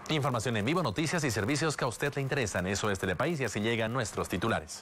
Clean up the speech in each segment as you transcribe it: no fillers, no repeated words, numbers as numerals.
Información en vivo, noticias y servicios que a usted le interesan. Eso es Telepaís y así llegan nuestros titulares.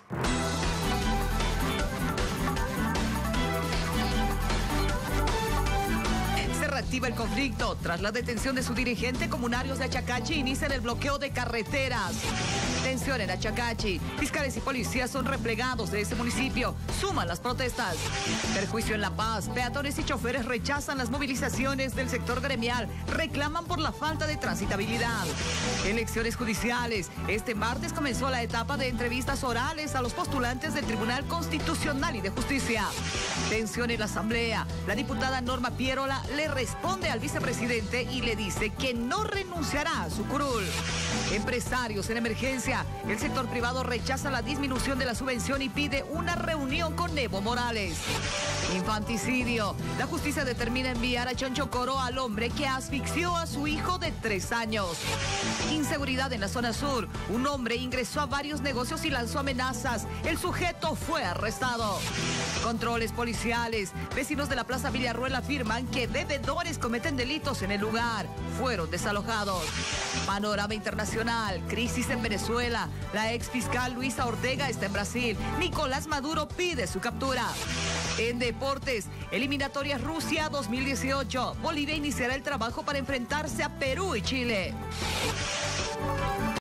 Se reactiva el conflicto. Tras la detención de su dirigente, comunarios de Achacachi inician el bloqueo de carreteras. Tensión en Achacachi. Fiscales y policías son replegados de ese municipio. Suman las protestas. Perjuicio en La Paz. Peatones y choferes rechazan las movilizaciones del sector gremial. Reclaman por la falta de transitabilidad. Elecciones judiciales. Este martes comenzó la etapa de entrevistas orales a los postulantes del Tribunal Constitucional y de Justicia. Tensión en la Asamblea. La diputada Norma Pierola le responde al vicepresidente y le dice que no renunciará a su curul. Empresarios en emergencia. El sector privado rechaza la disminución de la subvención y pide una reunión con Evo Morales. Infanticidio. La justicia determina enviar a Chonchocoro al hombre que asfixió a su hijo de 3 años. Inseguridad en la zona sur. Un hombre ingresó a varios negocios y lanzó amenazas. El sujeto fue arrestado. Controles policiales. Vecinos de la Plaza Villarruel afirman que bebedores cometen delitos en el lugar. Fueron desalojados. Panorama internacional. Crisis en Venezuela. La ex fiscal Luisa Ortega está en Brasil. Nicolás Maduro pide su captura. En deportes, eliminatorias Rusia 2018. Bolivia iniciará el trabajo para enfrentarse a Perú y Chile.